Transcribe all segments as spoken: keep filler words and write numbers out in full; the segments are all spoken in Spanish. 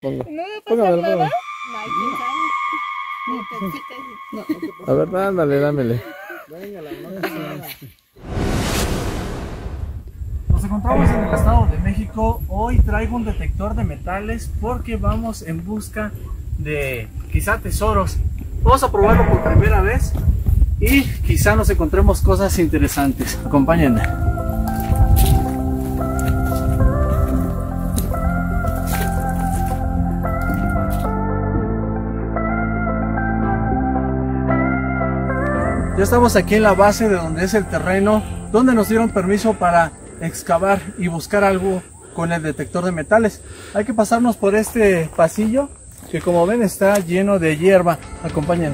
Ponga. ¿No me Ponga, pasa ponga. nada? A ver, ándale, dámele. Nos encontramos en el Estado de México. Hoy traigo un detector de metales porque vamos en busca de quizá tesoros. Vamos a probarlo por primera vez y quizá nos encontremos cosas interesantes. Acompáñenme. Ya estamos aquí en la base de donde es el terreno, donde nos dieron permiso para excavar y buscar algo con el detector de metales. Hay que pasarnos por este pasillo que, como ven, está lleno de hierba. Acompáñenme.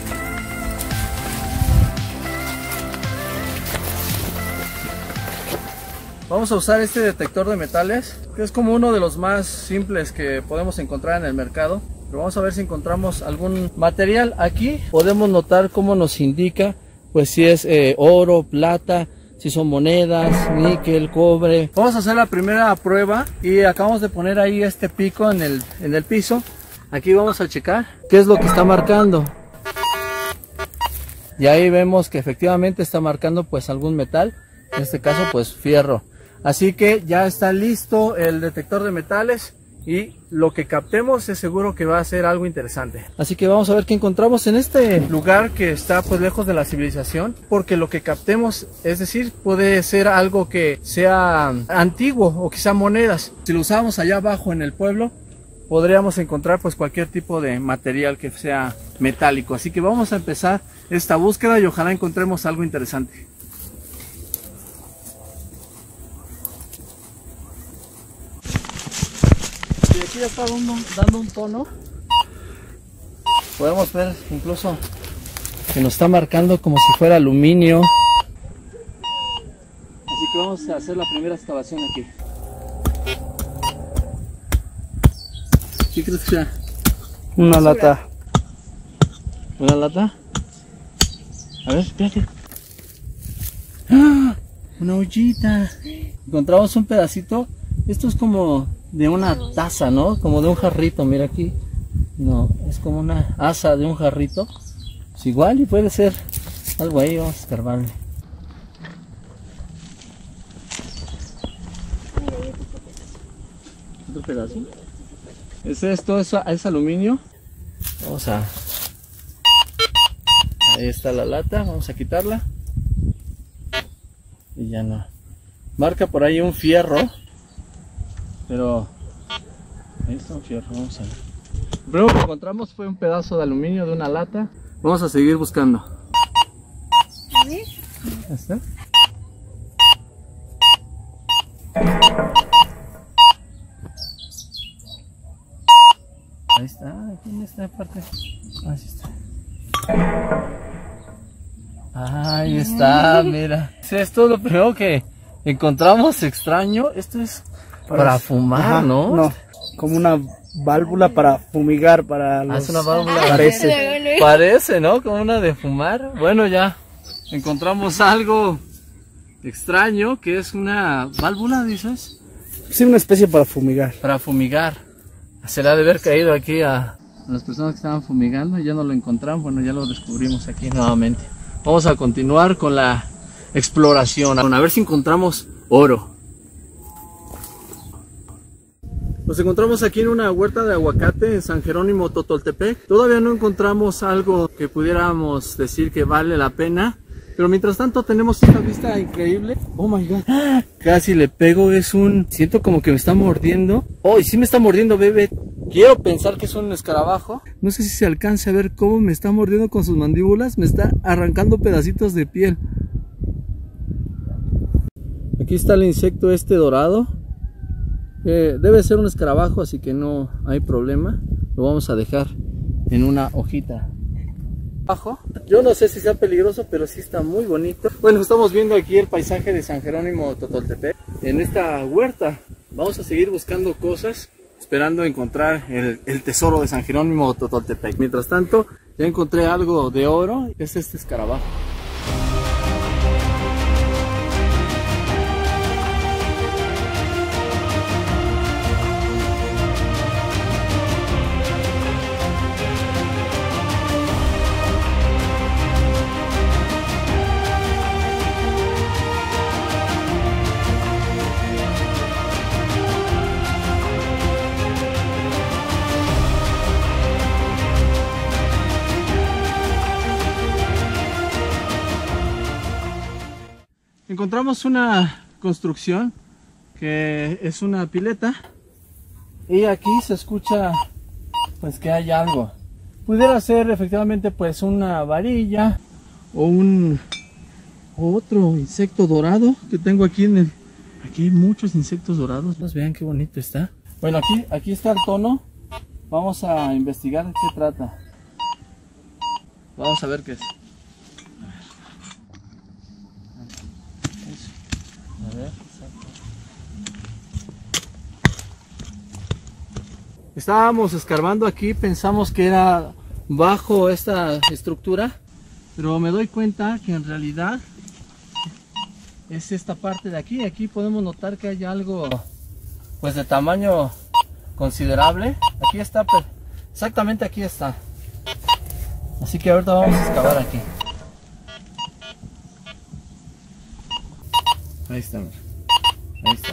Vamos a usar este detector de metales, que es como uno de los más simples que podemos encontrar en el mercado. Pero vamos a ver si encontramos algún material. Aquí podemos notar cómo nos indica, pues si es eh, oro, plata, si son monedas, níquel, cobre. Vamos a hacer la primera prueba y acabamos de poner ahí este pico en el, en el piso. Aquí vamos a checar qué es lo que está marcando. Y ahí vemos que efectivamente está marcando pues algún metal, en este caso pues fierro. Así que ya está listo el detector de metales. Y lo que captemos es seguro que va a ser algo interesante. Así que vamos a ver qué encontramos en este lugar que está pues lejos de la civilización. Porque lo que captemos, es decir, puede ser algo que sea antiguo o quizá monedas. Si lo usamos allá abajo en el pueblo, podríamos encontrar pues cualquier tipo de material que sea metálico. Así que vamos a empezar esta búsqueda y ojalá encontremos algo interesante. Y aquí ya está dando, dando un tono. Podemos ver incluso que nos está marcando como si fuera aluminio. Así que vamos a hacer la primera excavación aquí. ¿Qué crees que sea? Una lata. ¿Una lata? A ver, espérate. ¡Ah! Una ollita. Encontramos un pedacito. Esto es como de una taza, ¿no? Como de un jarrito, mira aquí. No, es como una asa de un jarrito. Pues igual y puede ser algo ahí, vamos a escarbarle. Otro pedazo. ¿Es esto? ¿Es, es aluminio? Vamos a... Ahí está la lata, vamos a quitarla. Y ya no. Marca por ahí un fierro. Pero ahí está un fierro, vamos a ver. Lo primero que encontramos fue un pedazo de aluminio de una lata. Vamos a seguir buscando. ¿Sí? Ahí está. Ahí está, aquí en esta parte. Así está. Ahí está, mira. Esto es lo primero que encontramos extraño. Esto es para, para fumar, Ajá, ¿no? No, como una válvula para fumigar, para los... Ah, es una válvula. Parece. Parece, ¿no? Como una de fumar. Bueno, ya encontramos algo extraño, que es una válvula, dices. Sí, una especie para fumigar. Para fumigar. Se le ha de haber caído aquí a las personas que estaban fumigando y ya no lo encontramos. Bueno, ya lo descubrimos aquí nuevamente. Vamos a continuar con la exploración. A ver si encontramos oro. Nos encontramos aquí en una huerta de aguacate en San Jerónimo Totoltepec. Todavía no encontramos algo que pudiéramos decir que vale la pena. Pero mientras tanto tenemos esta vista increíble. Oh my god. ¡Ah! Casi le pego, es un... Siento como que me está mordiendo. Oh, y sí me está mordiendo, bebé. Quiero pensar que es un escarabajo. No sé si se alcance a ver cómo me está mordiendo con sus mandíbulas. Me está arrancando pedacitos de piel. Aquí está el insecto este dorado. Eh, debe ser un escarabajo, así que no hay problema. Lo vamos a dejar en una hojita. Yo no sé si sea peligroso, pero sí está muy bonito. Bueno, estamos viendo aquí el paisaje de San Jerónimo Totoltepec. En esta huerta vamos a seguir buscando cosas, esperando encontrar el, el tesoro de San Jerónimo Totoltepec. Mientras tanto, ya encontré algo de oro. Es este escarabajo. encontramos una construcción que es una pileta y aquí se escucha pues que hay algo. Pudiera ser efectivamente pues una varilla o un otro insecto dorado que tengo aquí en el... Aquí hay muchos insectos dorados. Pues vean qué bonito está. Bueno, aquí, aquí está el tono. Vamos a investigar de qué trata. Vamos a ver qué es. A ver, estábamos escarbando aquí, pensamos que era bajo esta estructura, pero me doy cuenta que en realidad es esta parte de aquí. Aquí podemos notar que hay algo pues de tamaño considerable. Aquí está, exactamente aquí está. Así que ahorita vamos a excavar aquí. Ahí está, mira. Ahí está.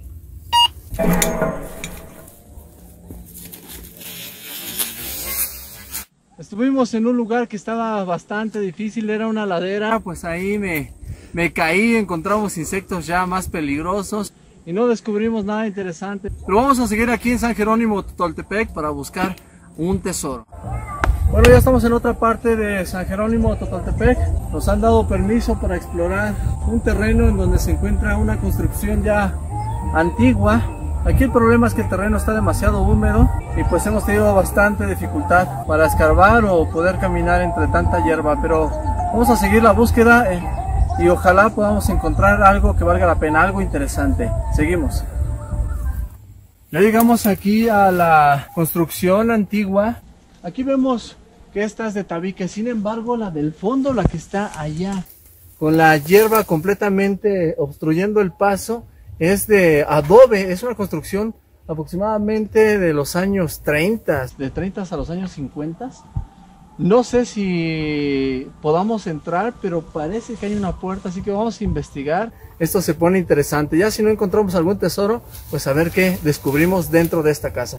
Estuvimos en un lugar que estaba bastante difícil, era una ladera, pues ahí me, me caí, encontramos insectos ya más peligrosos y no descubrimos nada interesante. Pero vamos a seguir aquí en San Jerónimo Totoltepec para buscar un tesoro. Bueno, ya estamos en otra parte de San Jerónimo Totoltepec. Nos han dado permiso para explorar un terreno en donde se encuentra una construcción ya antigua. Aquí el problema es que el terreno está demasiado húmedo y pues hemos tenido bastante dificultad para escarbar o poder caminar entre tanta hierba, pero vamos a seguir la búsqueda eh, y ojalá podamos encontrar algo que valga la pena, algo interesante. Seguimos. Ya llegamos aquí a la construcción antigua. Aquí vemos que esta es de tabique, sin embargo la del fondo, la que está allá, con la hierba completamente obstruyendo el paso, es de adobe. Es una construcción aproximadamente de los años treinta, de treinta a los años cincuenta. No sé si podamos entrar, pero parece que hay una puerta, así que vamos a investigar. Esto se pone interesante. Ya si no encontramos algún tesoro, pues a ver qué descubrimos dentro de esta casa.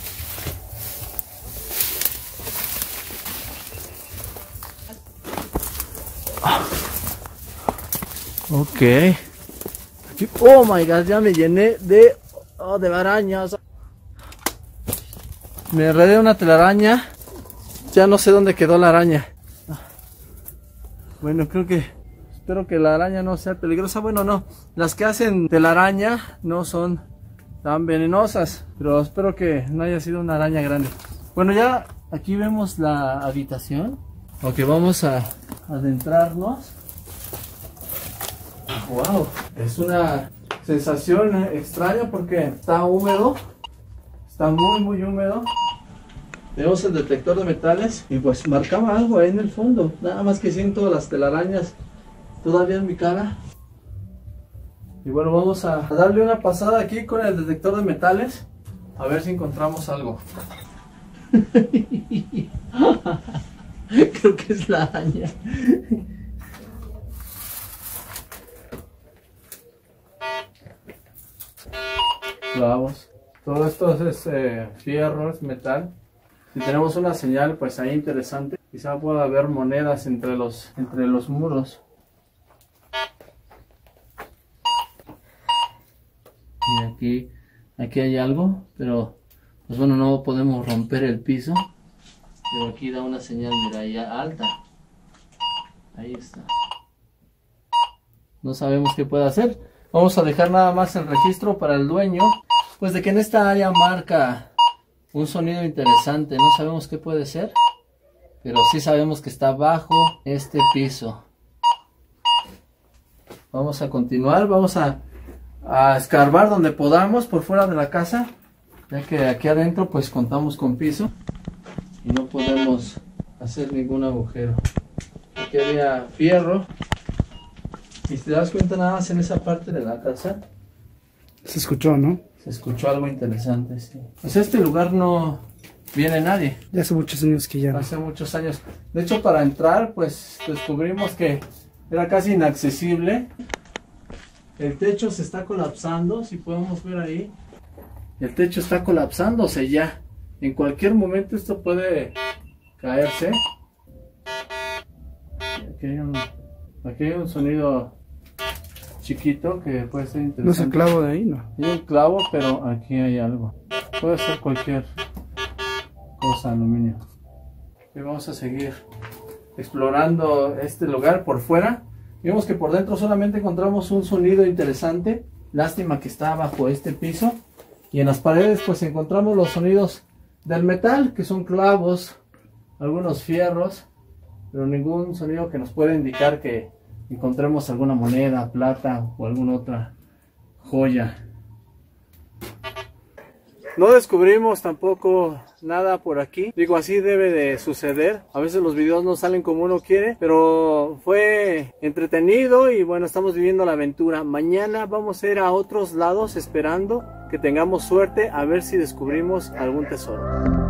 Ok. Aquí, oh my god, ya me llené de, oh, de arañas. Me enredé una telaraña. Ya no sé dónde quedó la araña. Bueno, creo que, espero que la araña no sea peligrosa. Bueno, no, las que hacen telaraña no son tan venenosas, pero espero que no haya sido una araña grande. Bueno, ya aquí vemos la habitación. Ok, vamos a adentrarnos. Wow, es una sensación extraña porque está húmedo, está muy muy húmedo. Tenemos el detector de metales y pues marcaba algo ahí en el fondo, nada más que siento las telarañas todavía en mi cara. Y bueno, vamos a darle una pasada aquí con el detector de metales, a ver si encontramos algo. Creo que es la araña. Vamos, todo esto es eh, fierro, es metal. Si tenemos una señal pues ahí interesante, quizá pueda haber monedas entre los, entre los muros. Y aquí, aquí hay algo, pero pues bueno, no podemos romper el piso. Pero aquí da una señal, mira, ya alta. Ahí está. No sabemos qué puede hacer. Vamos a dejar nada más el registro para el dueño, pues de que en esta área marca un sonido interesante. No sabemos qué puede ser, pero sí sabemos que está bajo este piso. Vamos a continuar, vamos a, a escarbar donde podamos por fuera de la casa, ya que aquí adentro pues contamos con piso y no podemos hacer ningún agujero. Aquí había fierro. Y si te das cuenta, nada más en esa parte de la casa Se escuchó, ¿no? se escuchó algo interesante, sí. Pues a este lugar no viene nadie. Ya hace muchos años que ya no. Hace muchos años. De hecho, para entrar, pues descubrimos que era casi inaccesible. El techo se está colapsando, si podemos ver ahí. El techo está colapsándose ya. En cualquier momento esto puede caerse. Aquí hay un, aquí hay un sonido chiquito que puede ser interesante. No es el clavo de ahí, ¿no? Hay un clavo, pero aquí hay algo. Puede ser cualquier cosa, aluminio. Y vamos a seguir explorando este lugar por fuera. Vemos que por dentro solamente encontramos un sonido interesante. Lástima que está bajo este piso. Y en las paredes pues encontramos los sonidos del metal, que son clavos, algunos fierros, pero ningún sonido que nos pueda indicar que encontremos alguna moneda, plata o alguna otra joya. No descubrimos tampoco nada por aquí. Digo, así debe de suceder. A veces los videos no salen como uno quiere, pero fue entretenido y bueno, estamos viviendo la aventura. Mañana vamos a ir a otros lados esperando que tengamos suerte a ver si descubrimos algún tesoro.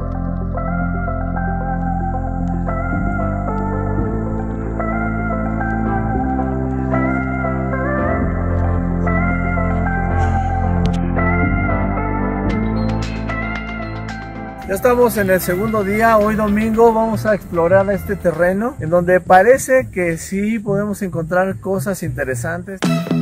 Ya estamos en el segundo día. Hoy domingo vamos a explorar este terreno en donde parece que sí podemos encontrar cosas interesantes.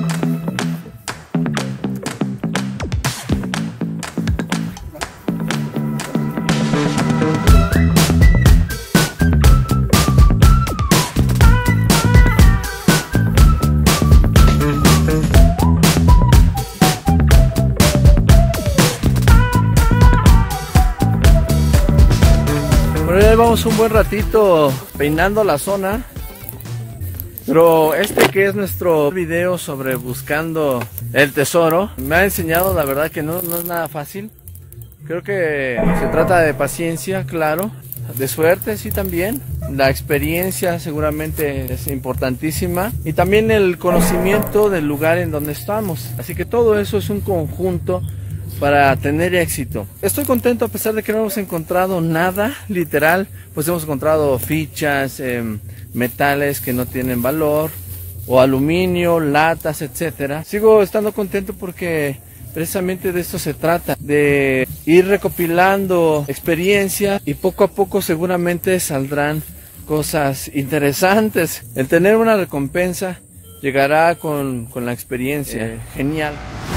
Llevamos un buen ratito peinando la zona, pero este que es nuestro video sobre buscando el tesoro me ha enseñado la verdad que no, no es nada fácil. Creo que se trata de paciencia, claro, de suerte sí también. La experiencia seguramente es importantísima y también el conocimiento del lugar en donde estamos. Así que todo eso es un conjunto para tener éxito. Estoy contento a pesar de que no hemos encontrado nada, literal, pues hemos encontrado fichas, eh, metales que no tienen valor, o aluminio, latas, etcétera. Sigo estando contento porque precisamente de esto se trata, de ir recopilando experiencia y poco a poco seguramente saldrán cosas interesantes. El tener una recompensa llegará con, con la experiencia. Eh, genial.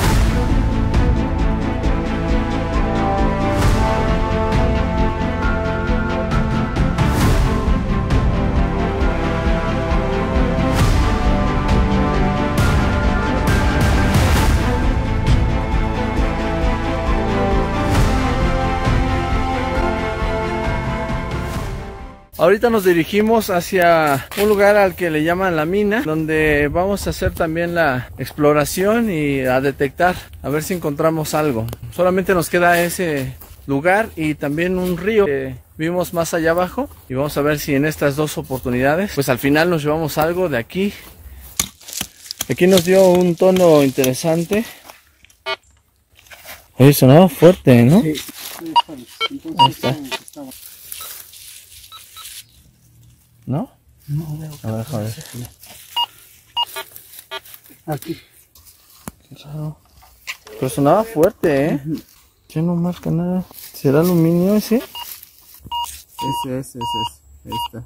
Ahorita nos dirigimos hacia un lugar al que le llaman la mina, donde vamos a hacer también la exploración y a detectar, a ver si encontramos algo. Solamente nos queda ese lugar y también un río que vimos más allá abajo, y vamos a ver si en estas dos oportunidades pues al final nos llevamos algo de aquí. Aquí nos dio un tono interesante. Oye, sonaba fuerte, ¿no? Sí. Ahí está. ¿No? No veo. A ver, joder. Aquí. Qué raro. Pero sonaba fuerte, ¿eh? Uh-huh. Ya no marca nada. ¿Será aluminio ese? Ese, ese, ese, ese. Ahí está.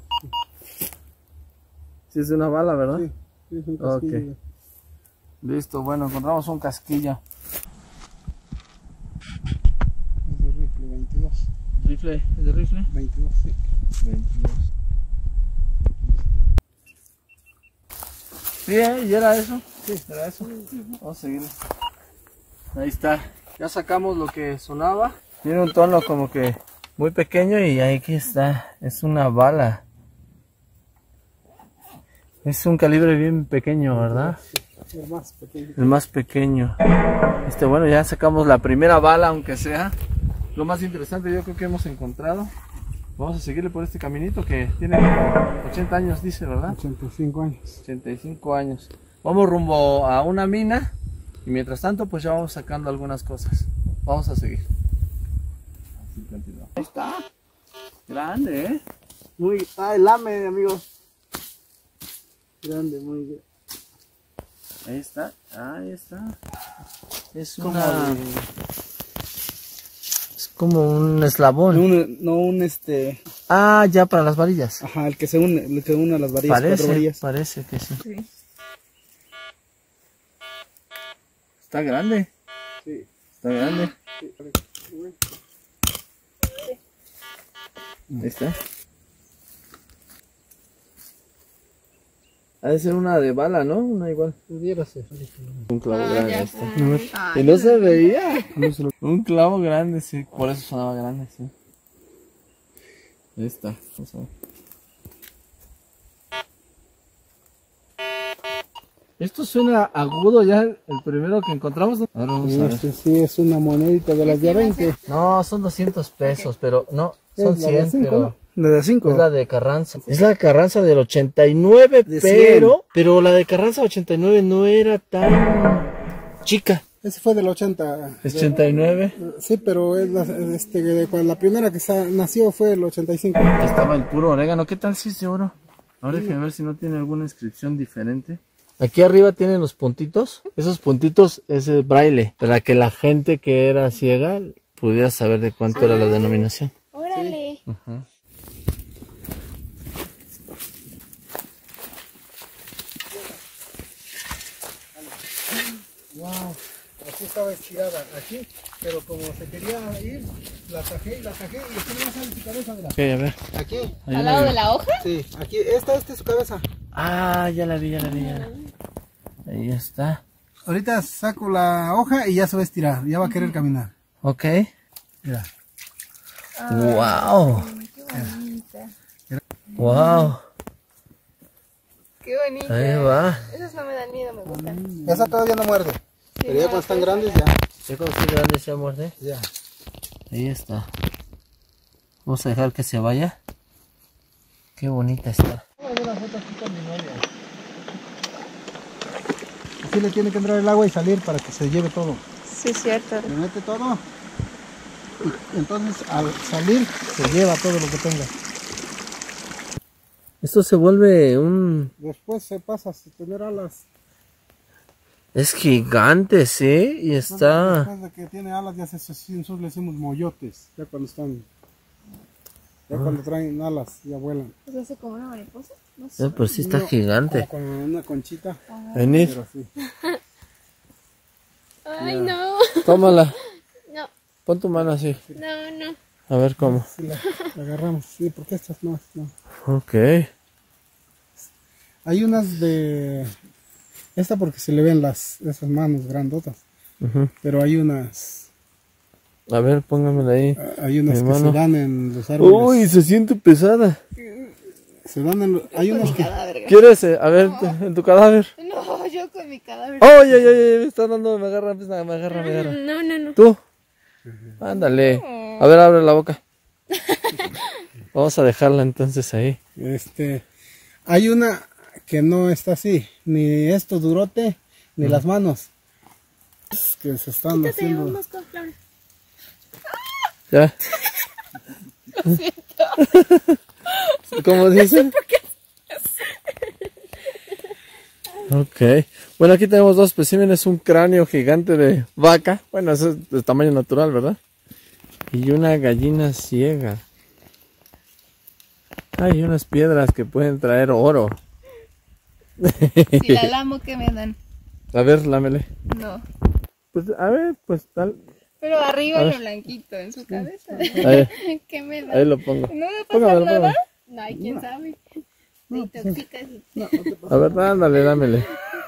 Sí, es de una bala, ¿verdad? Sí, sí, es un casquillo. Ok. Listo, bueno, encontramos un casquillo. Es de rifle, veintidós. ¿Rifle? ¿Es de rifle? veintidós, sí. veintidós. Sí, ¿eh? ¿Y era eso? Sí, era eso. Vamos a seguirlo. Ahí está. Ya sacamos lo que sonaba. Tiene un tono como que muy pequeño y aquí está. Es una bala. Es un calibre bien pequeño, ¿verdad? Sí, el más pequeño. El más pequeño. Este, bueno, ya sacamos la primera bala, aunque sea. Lo más interesante yo creo que hemos encontrado. Vamos a seguirle por este caminito que tiene ochenta años, dice, ¿verdad? ochenta y cinco años. ochenta y cinco años. Vamos rumbo a una mina y mientras tanto pues ya vamos sacando algunas cosas. Vamos a seguir. Ahí está. Grande, ¿eh? Muy... Ah, el lame, amigos. Grande, muy grande. Ahí está, ahí está. Es Como una... de... Es como un eslabón. No un, no un este... Ah, ya para las varillas. Ajá, el que se une, el que une a las varillas, Parece, cuatro varillas. parece que sí. Sí. Está grande. Sí. Está grande. Sí. Ahí está. Ha de ser una de bala, ¿no? Una igual. Pudiera ser. Un clavo Ah, grande. ya Este. sé. Ay, Y no se veía. Un clavo grande, sí. Por eso sonaba grande, sí. Ahí está. Vamos a ver. Esto suena agudo ya, el primero que encontramos. Ahora vamos a ver. Este sí es una monedita de las de veinte. No, son doscientos pesos, pero no, son Es la de cien, cinco, pero... ¿no? La de cinco. Es la de Carranza. Es la Carranza del ochenta y nueve, De pero... Pero la de Carranza ochenta y nueve no era tan chica. Ese fue del ochenta. ochenta y nueve. Sí, pero es la, este, de cuando la primera que sa- nació fue el ochenta y cinco. Aquí estaba el puro orégano. ¿Qué tal si es de oro? Ahora déjenme ver si no tiene alguna inscripción diferente. Aquí arriba tienen los puntitos. Esos puntitos es el braille, para que la gente que era ciega pudiera saber de cuánto era la denominación. Órale. Ajá. Wow, así estaba estirada aquí, pero como se quería ir, la tajé y la tajé y aquí no sale su cabeza, mira. Ok, a ver. Aquí, Ahí ¿Al la lado vi. de la hoja? sí, aquí, esta, esta es su cabeza. Ah, ya la vi, ya la vi, ya la vi. Ahí está. Ahorita saco la hoja y ya se va a estirar, ya va a querer caminar. Ok. Mira. Wow. Wow. Qué bonita. Ahí va. Esas no me dan miedo, me gustan. Esa todavía no muerde, pero ya cuando están grandes ya. ¿Ya cuando esté grande se muerde? Ya. Ahí está. Vamos a dejar que se vaya. Qué bonita está. Así le tiene que entrar el agua y salir para que se lleve todo. Sí, es cierto. Le mete todo y entonces al salir se lleva todo lo que tenga. Esto se vuelve un... Después se pasa a tener alas. Es gigante, ¿sí? Y está... Después de que tiene alas ya se nosotros le decimos moyotes, ya cuando están, ya cuando traen alas ya vuelan. ¿Se hace como una mariposa? No sé. Eh, pues sí está No, gigante. Como con una conchita, Venid, pero sí. Ay, no. tómala. No, Pon tu mano así. no, no. A ver cómo. Sí, la, la agarramos, sí, porque estas no, no. Ok. Hay unas de, esta porque se le ven las, esas manos grandotas, Ujú. pero hay unas, A ver, póngamela ahí. hay unas Mi que mano. se dan en los árboles. Uy, se siente pesada. Se dan en los, hay unas que, Cadáver. ¿Quieres? eh, A ver, en tu cadáver. No, yo con mi cadáver. ¡Ay, ay, ay! Me está dando, me agarra, me agarra, me agarra. No, no, no. ¿Tú? Ándale. A ver, abre la boca. Vamos a dejarla entonces ahí. este, hay una que no está así, ni esto durote, ni las manos, que se están Quítate, haciendo. vamos con Flor. ¿Ya? ¿Cómo dice? Ok. Bueno, aquí tenemos dos especímenes, un cráneo gigante de vaca. Bueno, eso es de tamaño natural, ¿verdad? Y una gallina ciega. Hay unas piedras que pueden traer oro. Si la lamo, ¿qué me dan? A ver, lámele. No. Pues, a ver, pues tal. Pero arriba A ver. lo blanquito en su cabeza. Ahí, ¿Qué me da? ahí lo pongo. ¿No me pasa Póngamelo, nada? póngamelo. No, ay, quién sabe. Te intoxicas y... A ver, ándale, dámele.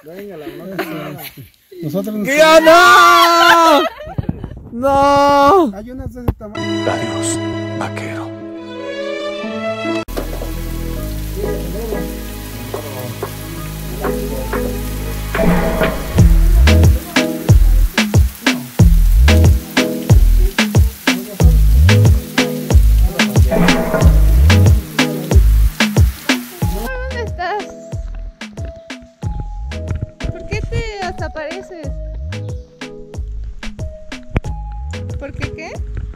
Nosotros nos- ¡Ya no! ¡No! hay unas de ese tamaño. Adiós, vaquero. ¿Dónde estás? ¿Por qué te desapareces? ¿Por qué qué?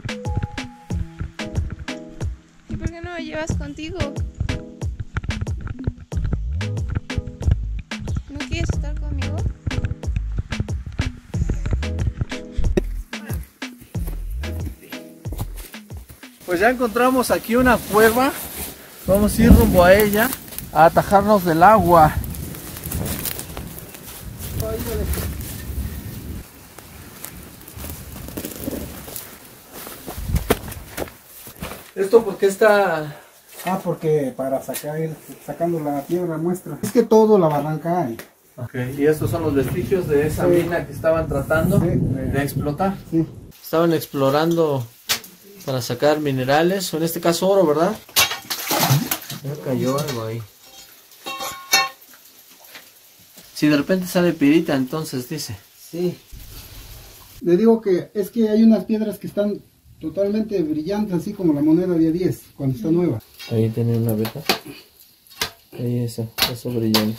¿Y por qué no me llevas contigo? ¿No quieres estar conmigo? Pues ya encontramos aquí una cueva. Vamos a ir rumbo a ella a atajarnos del agua. ¿Esto por qué está...? Ah, porque para sacar, ir sacando la piedra muestra. Es que todo la barranca hay. Okay. Y estos son los vestigios de esa Sí. mina que estaban tratando Sí. de explotar. Sí. Estaban explorando para sacar minerales, o en este caso oro, ¿verdad? Ya cayó algo ahí. Si de repente sale pirita, entonces dice. Sí. Le digo que es que hay unas piedras que están totalmente brillantes, así como la moneda de diez, cuando está nueva. Ahí tiene una beta. Ahí eso, eso brillante.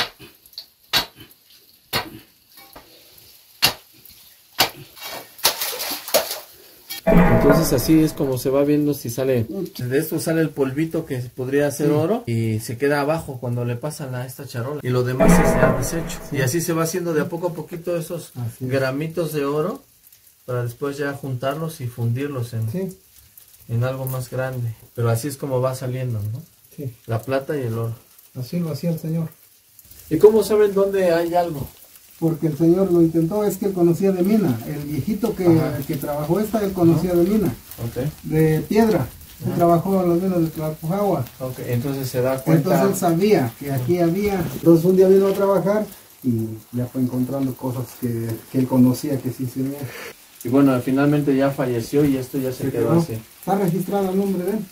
Entonces así es como se va viendo si sale. De esto sale el polvito que podría ser oro y se queda abajo cuando le pasan a esta charola. Y lo demás se ha deshecho. Y así se va haciendo de a poco a poquito esos Así es. gramitos de oro para después ya juntarlos y fundirlos en, Sí, en algo más grande. Pero así es como va saliendo, ¿no? sí. La plata y el oro. Así lo hacía el señor. ¿Y cómo saben dónde hay algo? Porque el señor lo intentó, es que él conocía de mina. El viejito que, Ajá. que trabajó esta, él conocía de mina. Ok. De piedra. Él trabajó en las minas de Tlalpujahua. Ok, entonces se da cuenta. Entonces él sabía que aquí había. Entonces un día vino a trabajar y ya fue encontrando cosas que, que él conocía que sí se veían. Y bueno, finalmente ya falleció y esto ya se, Se quedó quedó. así. Está registrado el nombre de él.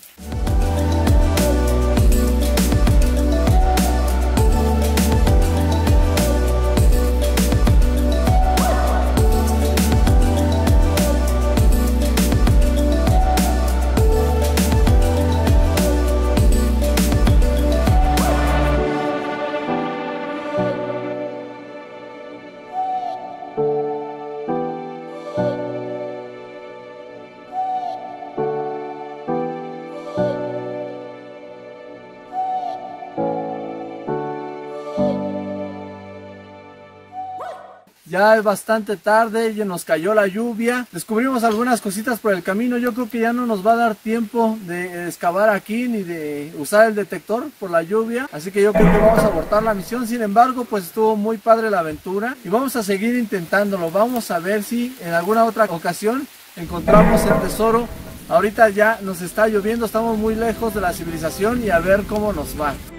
Ya es bastante tarde, ya nos cayó la lluvia, descubrimos algunas cositas por el camino. Yo creo que ya no nos va a dar tiempo de excavar aquí ni de usar el detector por la lluvia, así que yo creo que vamos a abortar la misión. Sin embargo, pues estuvo muy padre la aventura y vamos a seguir intentándolo. Vamos a ver si en alguna otra ocasión encontramos el tesoro. Ahorita ya nos está lloviendo, estamos muy lejos de la civilización y a ver cómo nos va.